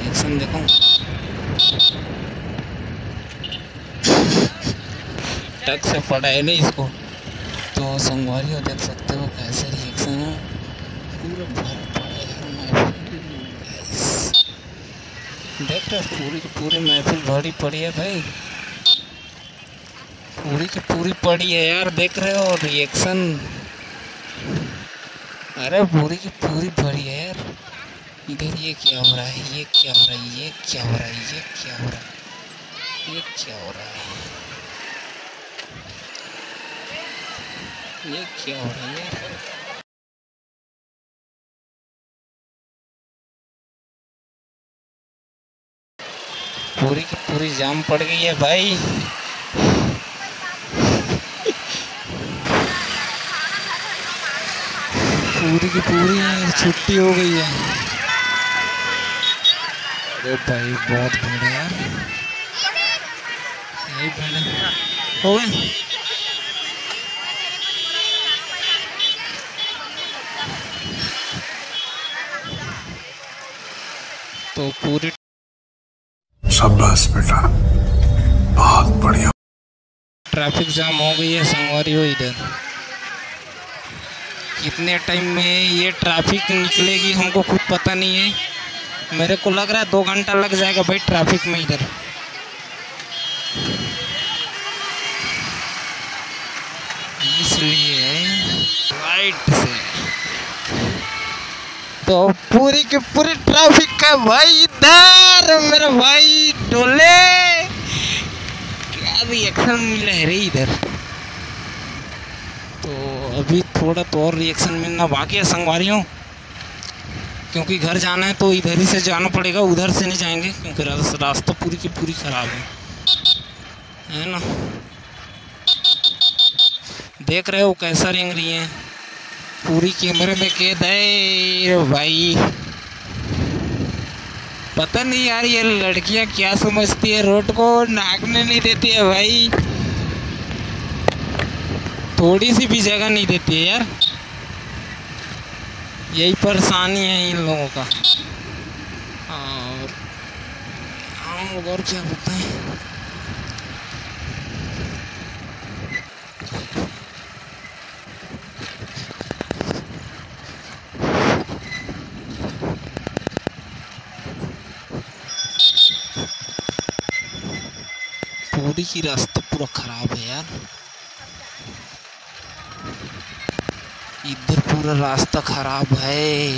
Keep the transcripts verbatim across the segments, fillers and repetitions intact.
Reaction देखो। टक से पड़ा है नहीं इसको। तो संगवारी देख सकते हो कैसे रिएक्शन है। पूरा भर पड़ा है महफिल। देख रहे पूरी की पूरी महफिल भरी पड़ी है भाई, पूरी की पूरी पड़ी है यार। देख रहे हो रिएक्शन, अरे पूरी की पूरी भरी है यार। इधर ये क्या हो रहा है, ये क्या हो रहा है, ये क्या हो रहा है, ये क्या हो रहा है, ये क्या हो रहा है, ये क्या हो रहा है। पूरी की पूरी जाम पड़ गई है भाई। पूरी की पूरी छुट्टी हो गई है। अरे भाई बहुत भीड़ है यार, यही भीड़ हो गए। तो पूरी शाबाश बेटा, बहुत बढ़िया। ट्रैफिक जाम हो गई है संगवारी हो। इधर कितने टाइम में ये ट्रैफिक निकलेगी हमको खुद पता नहीं है। मेरे को लग रहा है दो घंटा लग जाएगा भाई ट्रैफिक में इधर। इसलिए राइट से तो पूरी की पूरी ट्रैफिक का भाई इधर मेरा भाई डोले क्या रिएक्शन मिला है रे इधर। तो अभी थोड़ा तो और रिएक्शन मिलना बाकी है संगवारियों, क्योंकि घर जाना है तो इधर ही से जाना पड़ेगा, उधर से नहीं जाएंगे क्योंकि रास्ता पूरी की पूरी खराब है, है ना। देख रहे हो कैसा रेंग रही है, पूरी कैमरे में कैद है भाई। पता नहीं यार ये लड़कियां क्या समझती है, रोड को नाकने नहीं देती है भाई, थोड़ी सी भी जगह नहीं देती है यार। यही परेशानी है इन लोगों का। और हम लोग और क्या बताएं। पूरी की रास्ता पूरा खराब है यार, इधर पूरा रास्ता खराब है।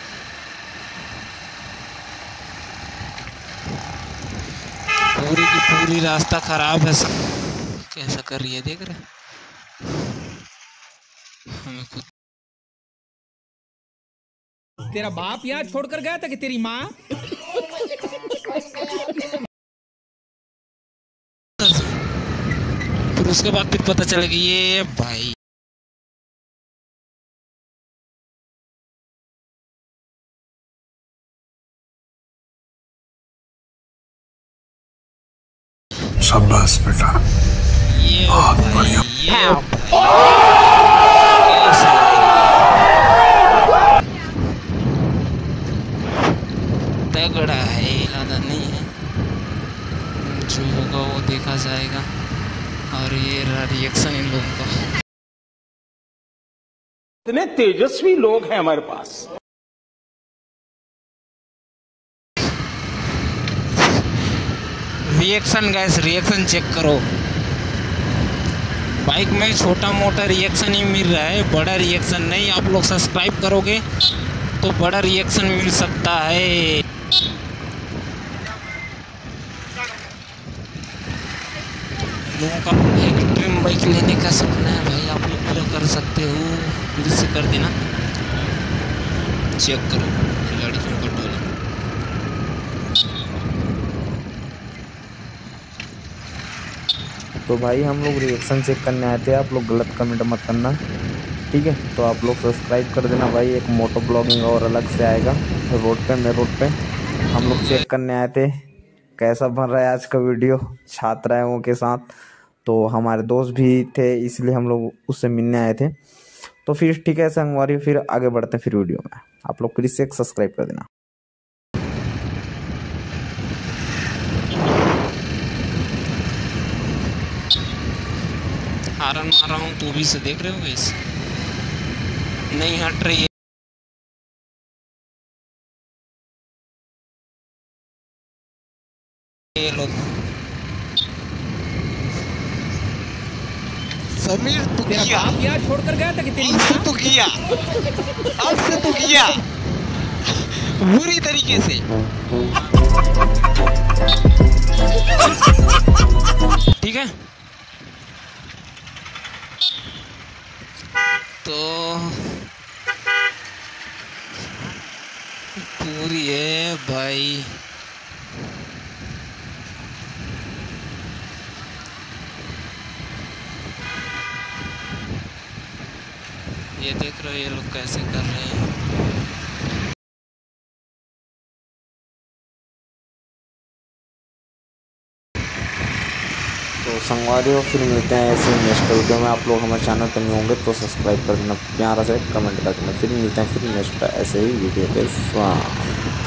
पूरी की पूरी रास्ता खराब है। कैसा कर रही है देख रहे हमें खुद। तेरा बाप यहाँ छोड़कर गया था कि तेरी माँ? फिर उसके बाद फिर पता चलेगा ये भाई। शाबाश बेटा, ये बहुत भाई, बढ़िया। ये तगड़ा है, ज़्यादा नहीं है, जो होगा वो देखा जाएगा। और ये रिएक्शन इन लोगों का। इतने तेजस्वी लोग हैं हमारे पास। रिएक्शन गैस, रिएक्शन चेक करो। बाइक में छोटा मोटा रिएक्शन ही मिल रहा है, बड़ा रिएक्शन नहीं। आप लोग सब्सक्राइब करोगे तो बड़ा रिएक्शन मिल सकता है। लोगों का एक ड्रीम बाइक लेने का सपना है भाई, आप लोग पूरा कर सकते हो, प्लीज से कर देना। चेक करो लड़कियों का टोला। तो भाई हम लोग रिएक्शन चेक करने आए थे, आप लोग गलत कमेंट मत करना, ठीक है। तो आप लोग सब्सक्राइब कर देना भाई। एक मोटो ब्लॉगिंग और अलग से आएगा रोड पे, मैं रोड पे। हम लोग चेक करने आए थे कैसा बन रहा है आज का वीडियो छात्राओं के साथ। तो हमारे दोस्त भी थे इसलिए हम लोग उससे मिलने आए थे। तो फिर ठीक है संगवारी, फिर आगे बढ़ते हैं फिर वीडियो में। आप लोग प्लीज से सब्सक्राइब कर देना। हारन मार रहा हूँ तो भी से देख रहे हो गाइस, नहीं हट रही है। ये लोग समीर तू तेरा किया, बाप यहाँ छोड़कर गया था कि तेरी अब से माँ? तू किया, अब से तू किया बुरी तरीके से। ठीक है, तो पूरी है भाई। ये देख रहे हो ये लोग कैसे कर रहे हैं। तो संगवारियों फिर मिलते हैं ऐसे नेक्स्ट वीडियो में। आप लोग हमारे चैनल पर नहीं होंगे तो सब्सक्राइब कर देना, प्यारा से कमेंट कर देना। फिर मिलते हैं फिर नेक्स्ट ऐसे ही वीडियो के साथ।